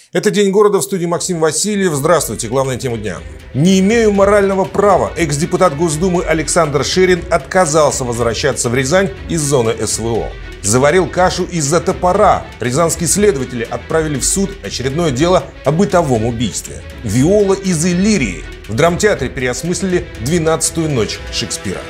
Это «День города», в студии Максим Васильев. Здравствуйте. Главная тема дня. Не имею морального права. Экс-депутат Госдумы Александр Шерин отказался возвращаться в Рязань из зоны СВО. Заварил кашу из-за топора. Рязанские следователи отправили в суд очередное дело о бытовом убийстве. Виола из Иллирии. В драмтеатре переосмыслили «12-ю ночь» Шекспира.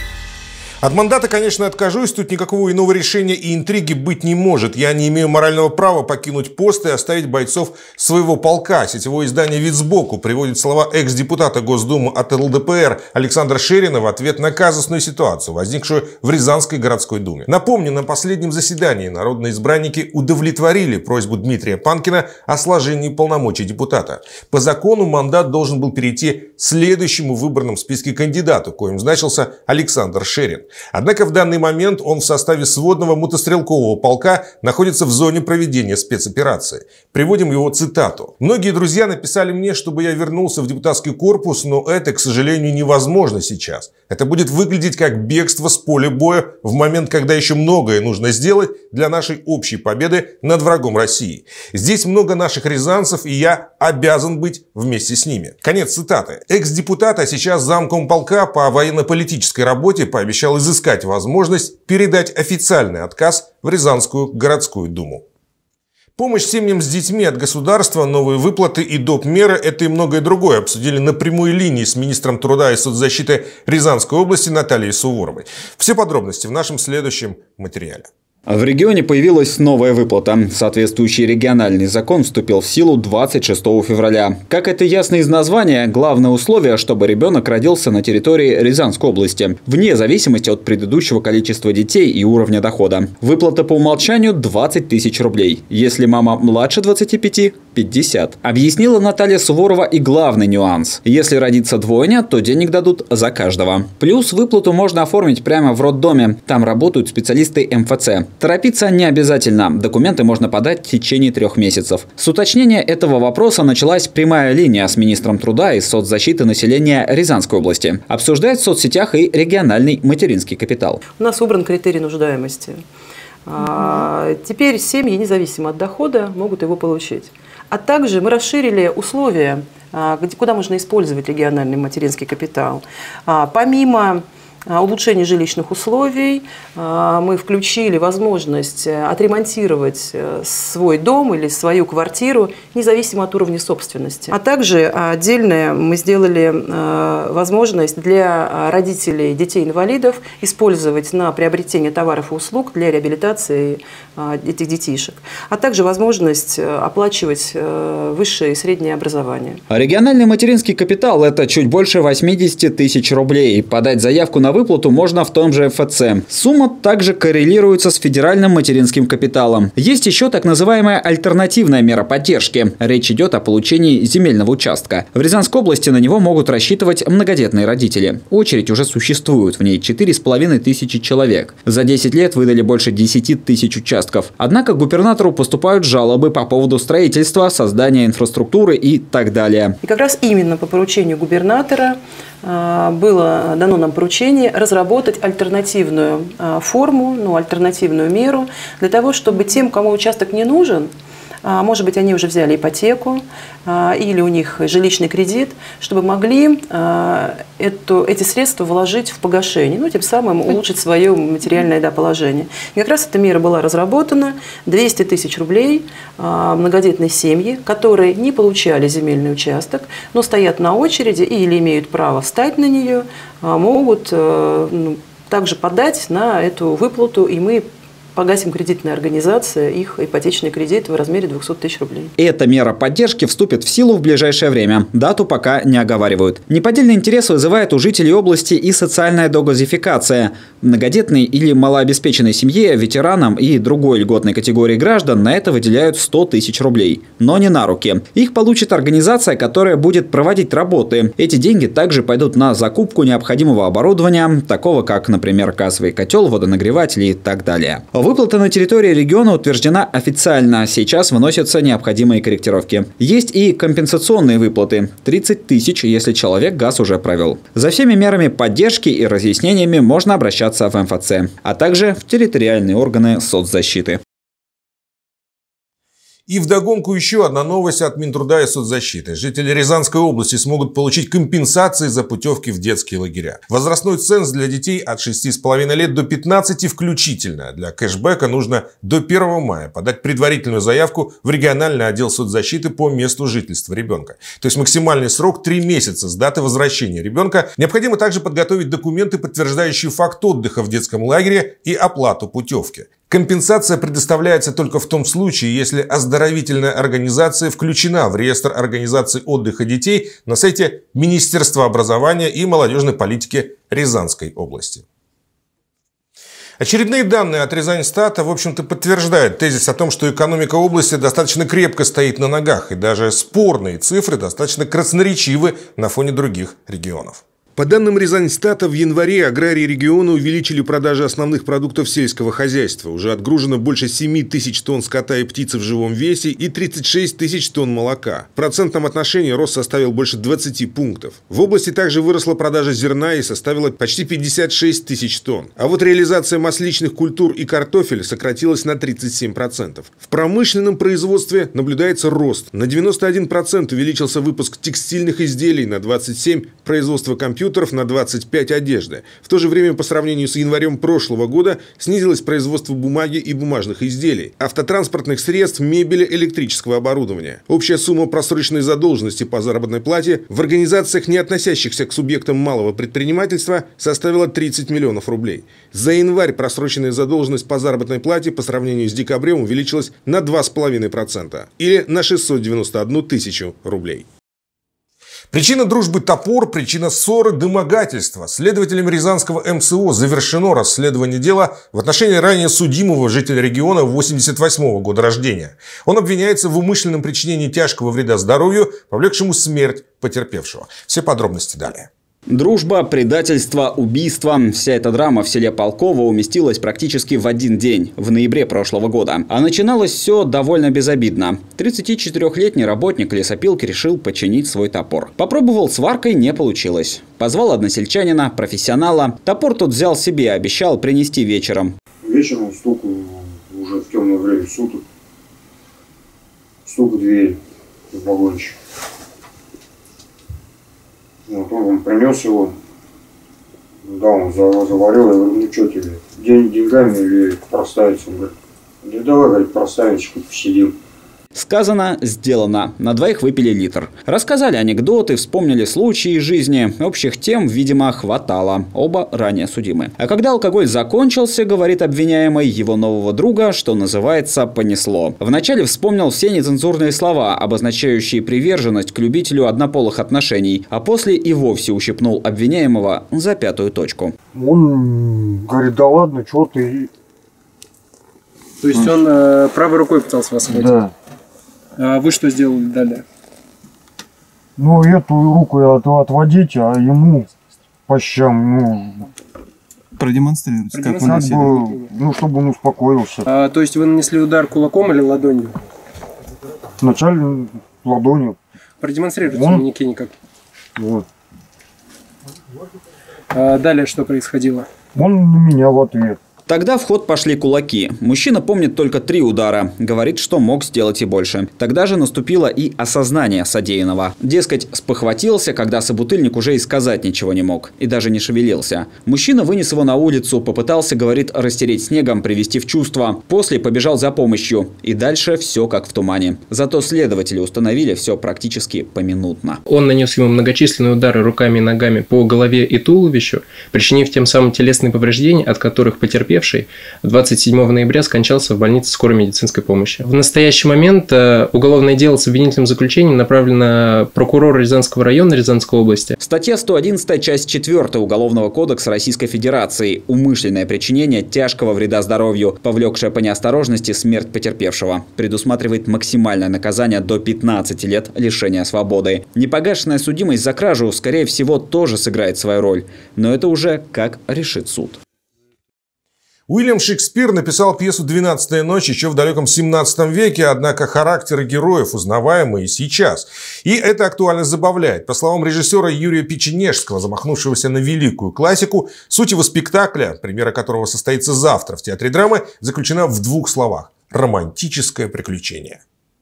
От мандата, конечно, откажусь, тут никакого иного решения и интриги быть не может. Я не имею морального права покинуть пост и оставить бойцов своего полка. Сетевое издание «Вид сбоку» приводит слова экс-депутата Госдумы от ЛДПР Александра Шерина в ответ на казусную ситуацию, возникшую в Рязанской городской думе. Напомню, на последнем заседании народные избранники удовлетворили просьбу Дмитрия Панкина о сложении полномочий депутата. По закону мандат должен был перейти следующему в выборном списке кандидату, коим значился Александр Шерин. Однако в данный момент он в составе сводного мотострелкового полка находится в зоне проведения спецоперации. Приводим его цитату. «Многие друзья написали мне, чтобы я вернулся в депутатский корпус, но это, к сожалению, невозможно сейчас. Это будет выглядеть как бегство с поля боя в момент, когда еще многое нужно сделать для нашей общей победы над врагом России. Здесь много наших рязанцев, и я обязан быть вместе с ними». Конец цитаты. Экс-депутат, а сейчас замком полка по военно-политической работе, пообещал изыскать возможность передать официальный отказ в Рязанскую городскую думу. Помощь семьям с детьми от государства, новые выплаты и доп. Меры – это и многое другое обсудили на прямой линии с министром труда и соцзащиты Рязанской области Натальей Суворовой. Все подробности в нашем следующем материале. В регионе появилась новая выплата. Соответствующий региональный закон вступил в силу 26 февраля. Как это ясно из названия, главное условие, чтобы ребенок родился на территории Рязанской области, вне зависимости от предыдущего количества детей и уровня дохода. Выплата по умолчанию 20 тысяч рублей. Если мама младше 25 – 50. Объяснила Наталья Суворова и главный нюанс. Если родится двойня, то денег дадут за каждого. Плюс выплату можно оформить прямо в роддоме. Там работают специалисты МФЦ. Торопиться не обязательно. Документы можно подать в течение 3 месяцев. С уточнения этого вопроса началась прямая линия с министром труда и соцзащиты населения Рязанской области. Обсуждает в соцсетях и региональный материнский капитал. У нас убран критерий нуждаемости. Теперь семьи, независимо от дохода, могут его получить. А также мы расширили условия, куда можно использовать региональный материнский капитал. Помимо улучшения жилищных условий, мы включили возможность отремонтировать свой дом или свою квартиру, независимо от уровня собственности. А также отдельно мы сделали возможность для родителей детей-инвалидов использовать на приобретение товаров и услуг для реабилитации этих детишек. А также возможность оплачивать высшее и среднее образование. Региональный материнский капитал – это чуть больше 80 тысяч рублей. Подать заявку на выплату можно в том же МФЦ. Сумма также коррелируется с федеральным материнским капиталом. Есть еще так называемая альтернативная мера поддержки. Речь идет о получении земельного участка. В Рязанской области на него могут рассчитывать многодетные родители. Очередь уже существует, в ней 4500 человек. За 10 лет выдали больше 10 тысяч участков. Однако губернатору поступают жалобы по поводу строительства, создания инфраструктуры и так далее. И как раз именно по поручению губернатора было дано нам поручение разработать альтернативную форму, альтернативную меру для того, чтобы тем, кому участок не нужен, может быть, они уже взяли ипотеку или у них жилищный кредит, чтобы могли эти средства вложить в погашение, тем самым улучшить свое материальное положение. И как раз эта мера была разработана. 200 тысяч рублей многодетные семьи, которые не получали земельный участок, но стоят на очереди или имеют право встать на нее, могут также подать на эту выплату, и мы погасим кредитная организация их ипотечный кредит в размере 200 тысяч рублей. Эта мера поддержки вступит в силу в ближайшее время. Дату пока не оговаривают. Неподдельный интерес вызывает у жителей области и социальная догазификация. Многодетной или малообеспеченной семье, ветеранам и другой льготной категории граждан на это выделяют 100 тысяч рублей. Но не на руки. Их получит организация, которая будет проводить работы. Эти деньги также пойдут на закупку необходимого оборудования, такого как, например, газовый котел, водонагреватель и так далее. Выплата на территории региона утверждена официально. Сейчас выносятся необходимые корректировки. Есть и компенсационные выплаты. 30 тысяч, если человек газ уже провел. За всеми мерами поддержки и разъяснениями можно обращаться в МФЦ, а также в территориальные органы соцзащиты. И вдогонку еще одна новость от Минтруда и соцзащиты. Жители Рязанской области смогут получить компенсации за путевки в детские лагеря. Возрастной ценз для детей от 6,5 лет до 15 включительно. Для кэшбэка нужно до 1 мая подать предварительную заявку в региональный отдел соцзащиты по месту жительства ребенка. То есть максимальный срок 3 месяца с даты возвращения ребенка. Необходимо также подготовить документы, подтверждающие факт отдыха в детском лагере и оплату путевки. Компенсация предоставляется только в том случае, если оздоровительная организация включена в реестр организаций отдыха детей на сайте Министерства образования и молодежной политики Рязанской области. Очередные данные от Рязаньстата, в общем-то, подтверждают тезис о том, что экономика области достаточно крепко стоит на ногах, и даже спорные цифры достаточно красноречивы на фоне других регионов. По данным Рязаньстата, в январе аграрии региона увеличили продажи основных продуктов сельского хозяйства. Уже отгружено больше 7 тысяч тонн скота и птицы в живом весе и 36 тысяч тонн молока. В процентном отношении рост составил больше 20 пунктов. В области также выросла продажа зерна и составила почти 56 тысяч тонн. А вот реализация масличных культур и картофеля сократилась на 37%. В промышленном производстве наблюдается рост. На 91% увеличился выпуск текстильных изделий, на 27% производство компьютеров, на 25 одежды. В то же время по сравнению с январем прошлого года снизилось производство бумаги и бумажных изделий, автотранспортных средств, мебели, электрического оборудования. Общая сумма просроченной задолженности по заработной плате в организациях, не относящихся к субъектам малого предпринимательства, составила 30 миллионов рублей. За январь просроченная задолженность по заработной плате по сравнению с декабрем увеличилась на 2,5% или на 691 тысячу рублей. Причина дружбы – топор, причина ссоры – домогательство. Следователями Рязанского МСО завершено расследование дела в отношении ранее судимого жителя региона 1988 года рождения. Он обвиняется в умышленном причинении тяжкого вреда здоровью, повлекшему смерть потерпевшего. Все подробности далее. Дружба, предательство, убийство. Вся эта драма в селе Полково уместилась практически в один день, в ноябре прошлого года. А начиналось все довольно безобидно. 34-летний работник лесопилки решил починить свой топор. Попробовал сваркой, не получилось. Позвал односельчанина, профессионала. Топор тот взял себе, обещал принести вечером. Вечером стук уже в темное время суток. Стук в дверь в вагончик. Вот он принес его, да, он заварил, я говорю, ну что тебе, деньгами или проставиться? Он говорит, да давай, говорит, проставить, хоть посидим. Сказано, сделано. На двоих выпили литр. Рассказали анекдоты, вспомнили случаи из жизни. Общих тем, видимо, хватало. Оба ранее судимы. А когда алкоголь закончился, говорит обвиняемый, его нового друга, что называется, понесло. Вначале вспомнил все нецензурные слова, обозначающие приверженность к любителю однополых отношений, а после и вовсе ущипнул обвиняемого за пятую точку. Он говорит, да ладно, что ты... То есть он правой рукой пытался вас схватить? Да. А вы что сделали далее? Ну, эту руку отводить, а ему по щам, ну... Продемонстрируйте, как вы носили. Ну, чтобы он успокоился. То есть вы нанесли удар кулаком или ладонью? Вначале ладонью. Продемонстрируйте на манекене как. Вот. Далее что происходило? Он на меня в ответ. Тогда в ход пошли кулаки. Мужчина помнит только 3 удара. Говорит, что мог сделать и больше. Тогда же наступило и осознание содеянного. Дескать, спохватился, когда собутыльник уже и сказать ничего не мог. И даже не шевелился. Мужчина вынес его на улицу, попытался, говорит, растереть снегом, привести в чувство. После побежал за помощью. И дальше все как в тумане. Зато следователи установили все практически поминутно. Он нанес ему многочисленные удары руками и ногами по голове и туловищу, причинив тем самым телесные повреждения, от которых потерпевший 27 ноября скончался в больнице скорой медицинской помощи. В настоящий момент уголовное дело с обвинительным заключением направлено прокурору Рязанского района Рязанской области. Статья 111, часть 4 Уголовного кодекса Российской Федерации. Умышленное причинение тяжкого вреда здоровью, повлекшее по неосторожности смерть потерпевшего. Предусматривает максимальное наказание до 15 лет лишения свободы. Непогашенная судимость за кражу, скорее всего, тоже сыграет свою роль. Но это уже как решит суд. Уильям Шекспир написал пьесу «12-я ночь» еще в далеком 17 веке, однако характеры героев узнаваемы и сейчас. И это актуально забавляет. По словам режиссера Юрия Печенежского, замахнувшегося на великую классику, суть его спектакля, премьера которого состоится завтра в Театре драмы, заключена в 2 словах – романтическое приключение.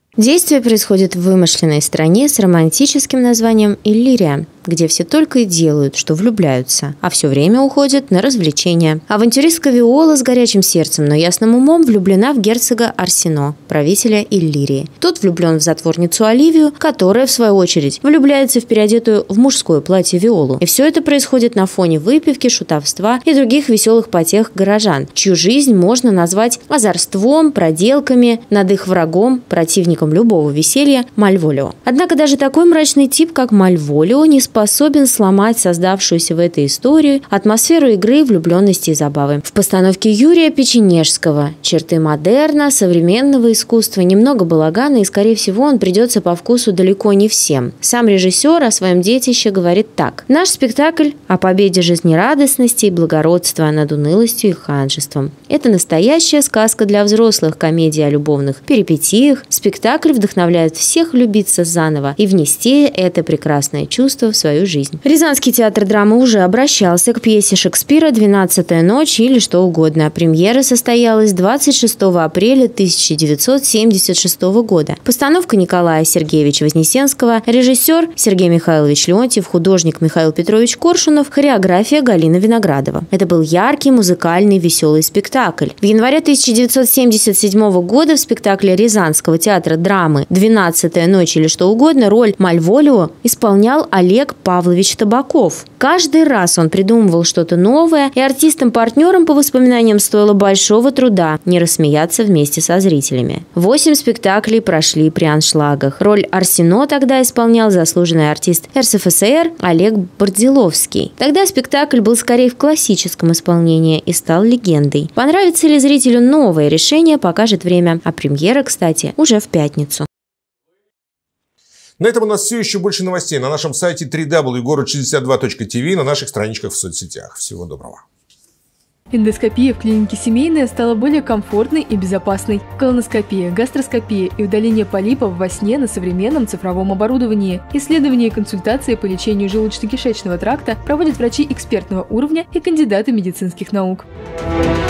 Действие происходит в вымышленной стране с романтическим названием Иллирия, где все только и делают, что влюбляются, а все время уходят на развлечения. Авантюристка Виола с горячим сердцем, но ясным умом влюблена в герцога Арсино, правителя Иллирии. Тот влюблен в затворницу Оливию, которая, в свою очередь, влюбляется в переодетую в мужское платье Виолу. И все это происходит на фоне выпивки, шутовства и других веселых потех горожан, чью жизнь можно назвать озорством, проделками над их врагом, противником любого веселья Мальволио. Однако даже такой мрачный тип, как Мальволио, не способен сломать создавшуюся в этой истории атмосферу игры, влюбленности и забавы. В постановке Юрия Печенежского черты модерна, современного искусства, немного балагана, и, скорее всего, он придется по вкусу далеко не всем. Сам режиссер о своем детище говорит так: «Наш спектакль о победе жизнерадостности и благородства над унылостью и ханжеством. Это настоящая сказка для взрослых, комедия о любовных перипетиях. Спектакль вдохновляет всех влюбиться заново и внести это прекрасное чувство в свою жизнь». Рязанский театр драмы уже обращался к пьесе Шекспира «12-я ночь» или что угодно. Премьера состоялась 26 апреля 1976 года. Постановка Николая Сергеевича Вознесенского, режиссер Сергей Михайлович Леонтьев, художник Михаил Петрович Коршунов, хореография Галина Виноградова. Это был яркий, музыкальный, веселый спектакль. В январе 1977 года в спектакле Рязанского театра драмы «12-я ночь» или что угодно роль Мальволио исполнял Олег Павлович Табаков. Каждый раз он придумывал что-то новое, и артистам-партнерам, по воспоминаниям, стоило большого труда не рассмеяться вместе со зрителями. 8 спектаклей прошли при аншлагах. Роль Арсино тогда исполнял заслуженный артист РСФСР Олег Бордиловский. Тогда спектакль был скорее в классическом исполнении и стал легендой. Понравится ли зрителю новое решение, покажет время. А премьера, кстати, уже в пятницу. На этом у нас все. Еще больше новостей на нашем сайте www.город62.tv, на наших страничках в соцсетях. Всего доброго. Эндоскопия в клинике «Семейная» стала более комфортной и безопасной. Колоноскопия, гастроскопия и удаление полипов во сне на современном цифровом оборудовании. Исследования и консультации по лечению желудочно-кишечного тракта проводят врачи экспертного уровня и кандидаты медицинских наук.